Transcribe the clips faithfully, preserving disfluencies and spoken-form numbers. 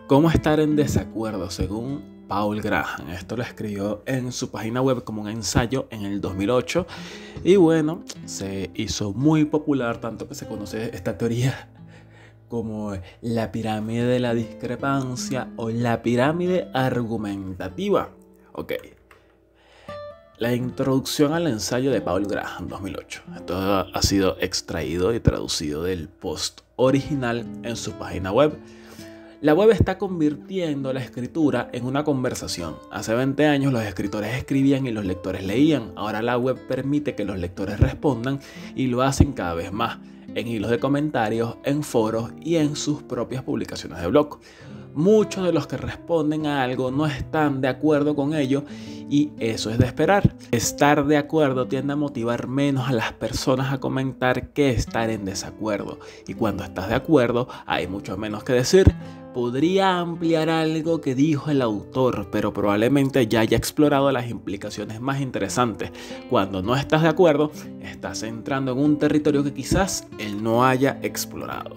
¿Cómo estar en desacuerdo según Paul Graham? Esto lo escribió en su página web como un ensayo en el dos mil ocho y bueno, se hizo muy popular, tanto que se conoce esta teoría como la pirámide de la discrepancia o la pirámide argumentativa. Ok. La introducción al ensayo de Paul Graham dos mil ocho. Esto ha sido extraído y traducido del post original en su página web. La web está convirtiendo la escritura en una conversación. Hace veinte años los escritores escribían y los lectores leían. Ahora la web permite que los lectores respondan y lo hacen cada vez más, en hilos de comentarios, en foros y en sus propias publicaciones de blog. Muchos de los que responden a algo no están de acuerdo con ello y eso es de esperar. Estar de acuerdo tiende a motivar menos a las personas a comentar que estar en desacuerdo. Y cuando estás de acuerdo hay mucho menos que decir. Podría ampliar algo que dijo el autor, pero probablemente ya haya explorado las implicaciones más interesantes. Cuando no estás de acuerdo, estás entrando en un territorio que quizás él no haya explorado.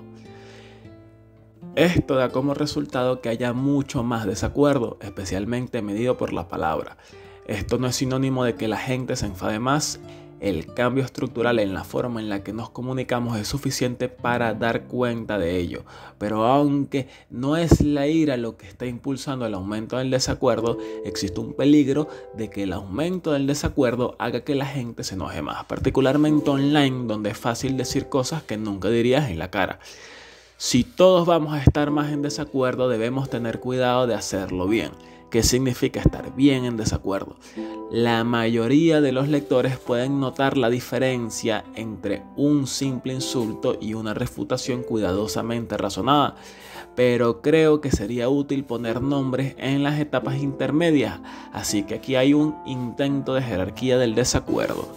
Esto da como resultado que haya mucho más desacuerdo, especialmente medido por la palabra. Esto no es sinónimo de que la gente se enfade más. El cambio estructural en la forma en la que nos comunicamos es suficiente para dar cuenta de ello. Pero aunque no es la ira lo que está impulsando el aumento del desacuerdo, existe un peligro de que el aumento del desacuerdo haga que la gente se enoje más, particularmente online, donde es fácil decir cosas que nunca dirías en la cara. Si todos vamos a estar más en desacuerdo, debemos tener cuidado de hacerlo bien. ¿Qué significa estar bien en desacuerdo? La mayoría de los lectores pueden notar la diferencia entre un simple insulto y una refutación cuidadosamente razonada, pero creo que sería útil poner nombres en las etapas intermedias, así que aquí hay un intento de jerarquía del desacuerdo.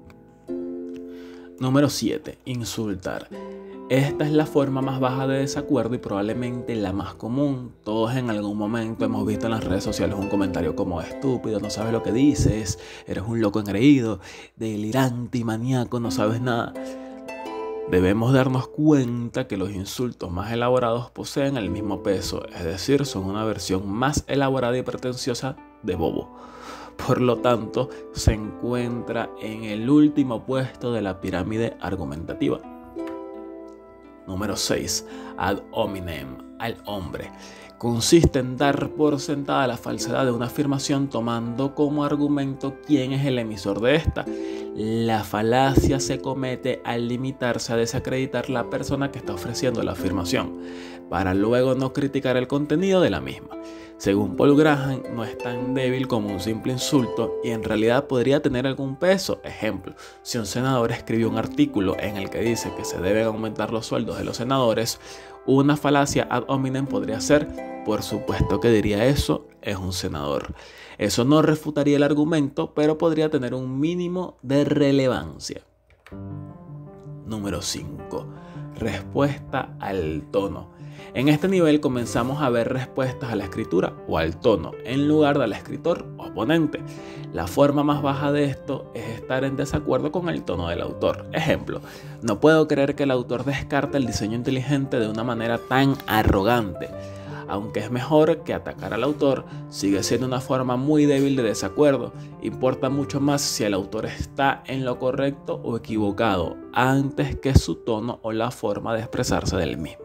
Número siete. Insultar. Esta es la forma más baja de desacuerdo y probablemente la más común. Todos en algún momento hemos visto en las redes sociales un comentario como estúpido, no sabes lo que dices, eres un loco engreído, delirante y maníaco, no sabes nada. Debemos darnos cuenta que los insultos más elaborados poseen el mismo peso, es decir, son una versión más elaborada y pretenciosa de bobo. Por lo tanto, se encuentra en el último puesto de la pirámide argumentativa. Número seis. Ad hominem, al hombre. Consiste en dar por sentada la falsedad de una afirmación tomando como argumento quién es el emisor de esta. La falacia se comete al limitarse a desacreditar la persona que está ofreciendo la afirmación, para luego no criticar el contenido de la misma. Según Paul Graham, no es tan débil como un simple insulto y en realidad podría tener algún peso. Ejemplo, si un senador escribió un artículo en el que dice que se deben aumentar los sueldos de los senadores, una falacia ad hominem podría ser: por supuesto que diría eso, es un senador. Eso no refutaría el argumento, pero podría tener un mínimo de relevancia. Número cinco. Respuesta al tono. En este nivel comenzamos a ver respuestas a la escritura o al tono en lugar del escritor o oponente. La forma más baja de esto es estar en desacuerdo con el tono del autor. Ejemplo, no puedo creer que el autor descarte el diseño inteligente de una manera tan arrogante. Aunque es mejor que atacar al autor, sigue siendo una forma muy débil de desacuerdo. Importa mucho más si el autor está en lo correcto o equivocado, antes que su tono o la forma de expresarse del mismo.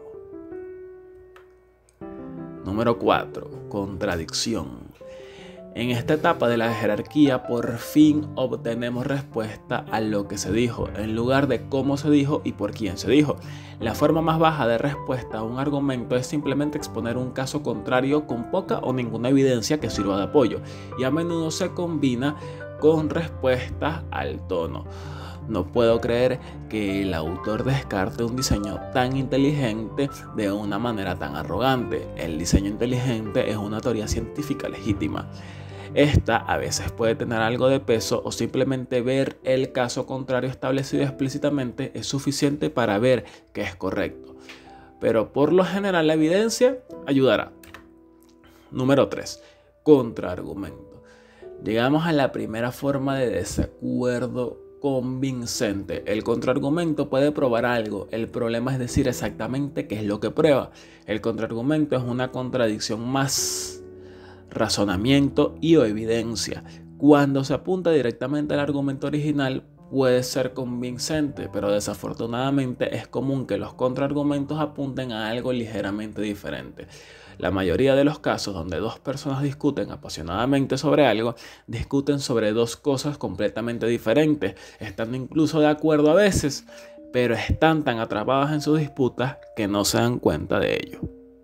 Número cuatro. Contradicción. En esta etapa de la jerarquía, por fin obtenemos respuesta a lo que se dijo, en lugar de cómo se dijo y por quién se dijo. La forma más baja de respuesta a un argumento es simplemente exponer un caso contrario con poca o ninguna evidencia que sirva de apoyo, y a menudo se combina con respuestas al tono. No puedo creer que el autor descarte un diseño tan inteligente de una manera tan arrogante. El diseño inteligente es una teoría científica legítima. Esta a veces puede tener algo de peso o simplemente ver el caso contrario establecido explícitamente es suficiente para ver que es correcto. Pero por lo general la evidencia ayudará. Número tres. Contraargumento. Llegamos a la primera forma de desacuerdo convincente. El contraargumento puede probar algo, el problema es decir exactamente qué es lo que prueba. El contraargumento es una contradicción más razonamiento y o evidencia. Cuando se apunta directamente al argumento original puede ser convincente, pero desafortunadamente es común que los contraargumentos apunten a algo ligeramente diferente. La mayoría de los casos donde dos personas discuten apasionadamente sobre algo, discuten sobre dos cosas completamente diferentes, estando incluso de acuerdo a veces, pero están tan atrapadas en sus disputas que no se dan cuenta de ello.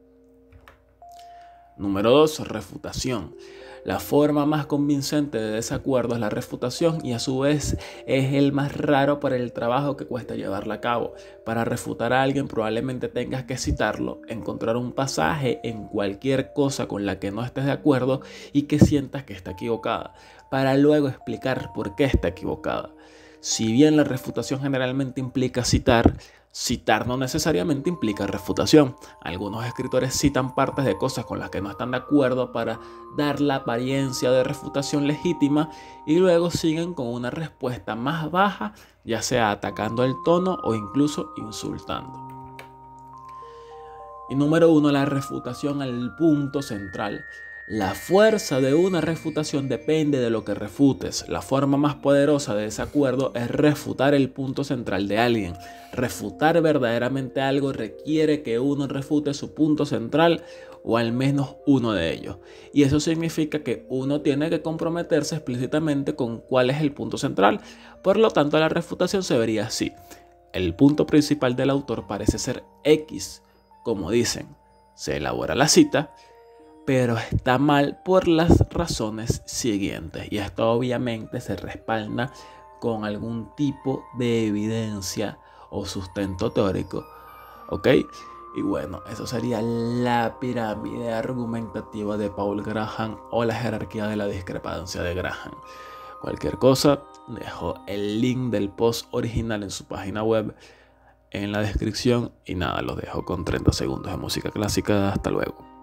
Número dos. Refutación. La forma más convincente de desacuerdo es la refutación y a su vez es el más raro por el trabajo que cuesta llevarla a cabo. Para refutar a alguien probablemente tengas que citarlo, encontrar un pasaje en cualquier cosa con la que no estés de acuerdo y que sientas que está equivocada, para luego explicar por qué está equivocada. Si bien la refutación generalmente implica citar, citar no necesariamente implica refutación. Algunos escritores citan partes de cosas con las que no están de acuerdo para dar la apariencia de refutación legítima y luego siguen con una respuesta más baja, ya sea atacando el tono o incluso insultando. Y número uno, la refutación al punto central. La fuerza de una refutación depende de lo que refutes. La forma más poderosa de desacuerdo es refutar el punto central de alguien. Refutar verdaderamente algo requiere que uno refute su punto central o al menos uno de ellos. Y eso significa que uno tiene que comprometerse explícitamente con cuál es el punto central. Por lo tanto, la refutación se vería así. El punto principal del autor parece ser X, como dicen. Se elabora la cita, pero está mal por las razones siguientes. Y esto obviamente se respalda con algún tipo de evidencia o sustento teórico. ¿Ok? Y bueno, eso sería la pirámide argumentativa de Paul Graham o la jerarquía de la discrepancia de Graham. Cualquier cosa, dejo el link del post original en su página web en la descripción. Y nada, los dejo con treinta segundos de música clásica. Hasta luego.